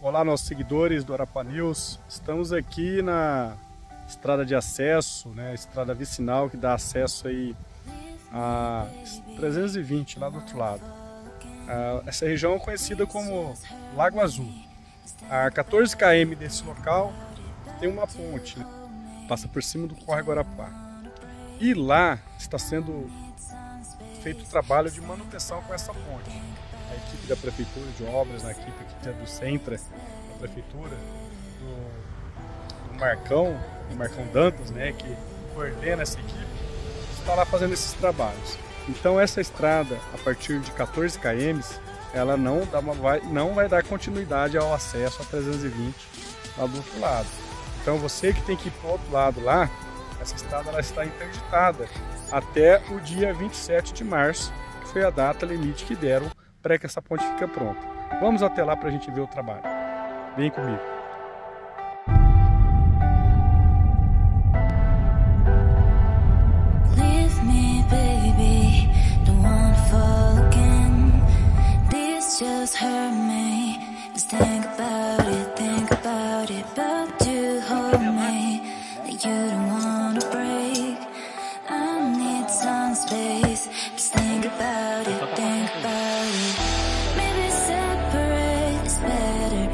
Olá, nossos seguidores do Arapuá News. Estamos aqui na estrada de acesso, né, estrada vicinal que dá acesso aí a 320 lá do outro lado. Essa região é conhecida como Lago Azul. A 14 km desse local tem uma ponte, né, passa por cima do córrego Arapuá. E lá está sendo feito o trabalho de manutenção com essa ponte. A equipe da Prefeitura de Obras, a equipe aqui do Centra, da Prefeitura, do Marcão Dantas, né, que coordena essa equipe, está lá fazendo esses trabalhos. Então essa estrada, a partir de 14 km, ela não vai dar continuidade ao acesso a 320 lá do outro lado. Então você que tem que ir para o outro lado lá, essa estrada ela está interditada até o dia 27 de março, que foi a data limite que deram para que essa ponte fique pronta. Vamos até lá para a gente ver o trabalho. Vem comigo. Leave me, baby, don't wanna fall again. This just hurt me. Just think about it, but you hold me like you don't wanna break. I need some space. Just think about it. Maybe separate is better.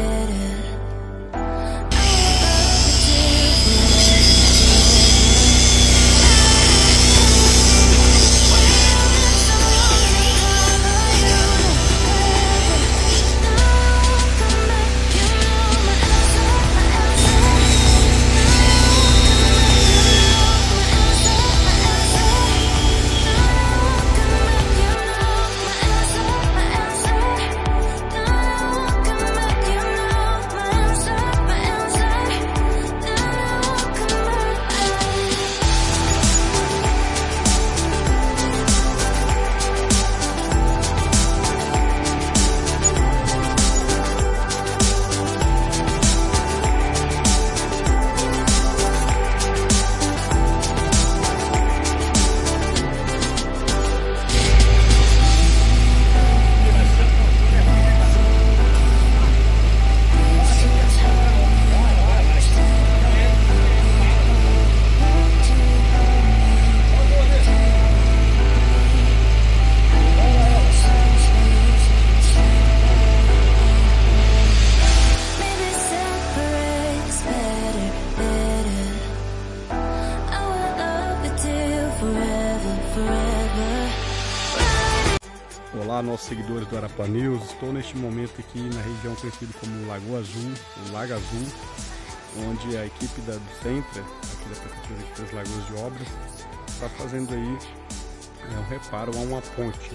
Olá, nossos seguidores do Arapuá News. Estou neste momento aqui na região conhecida como Lago Azul, ou Lago Azul, onde a equipe do Centra, aqui da Prefeitura de Três Lagoas de Obras, está fazendo aí um reparo a uma ponte.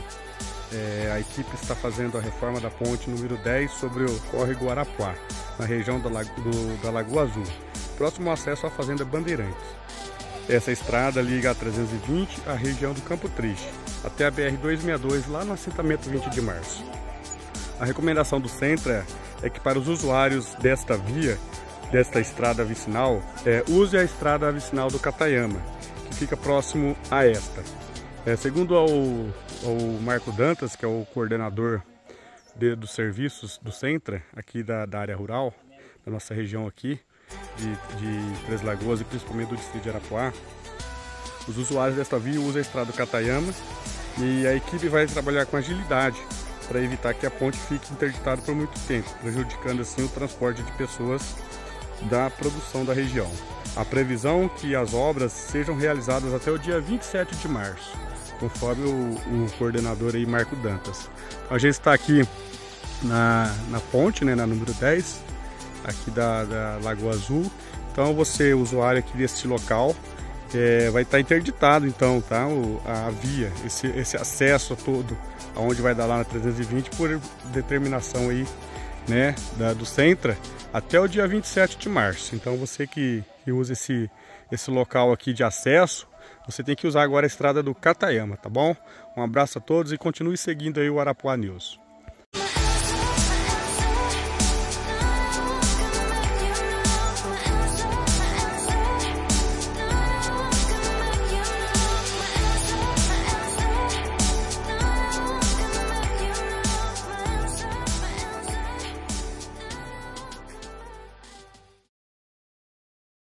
A equipe está fazendo a reforma da ponte número 10 sobre o córrego Arapuá, na região da Lagoa Azul, próximo ao acesso à Fazenda Bandeirantes. Essa estrada liga a 320 à região do Campo Triste, até a BR-262, lá no assentamento 20 de março. A recomendação do Centra é que para os usuários desta via, desta estrada vicinal, use a estrada vicinal do Catayama, que fica próximo a esta. Segundo ao Marco Dantas, que é o coordenador dos serviços do Centra, aqui da área rural, da nossa região aqui, de Três Lagoas e principalmente do distrito de Arapuá, os usuários desta via usam a estrada do Catayama e a equipe vai trabalhar com agilidade para evitar que a ponte fique interditada por muito tempo, prejudicando assim o transporte de pessoas da produção da região. A previsão é que as obras sejam realizadas até o dia 27 de março, conforme o coordenador aí, Marco Dantas. A gente está aqui na ponte, né, na número 10, aqui da Lagoa Azul. Então você, usuário aqui deste local, vai estar interditado então, tá? A via, esse acesso todo aonde vai dar lá na 320 por determinação aí, né, do Centra, até o dia 27 de março. Então você que usa esse local aqui de acesso, você tem que usar agora a estrada do Catayama, tá bom? Um abraço a todos e continue seguindo aí o Arapuá News.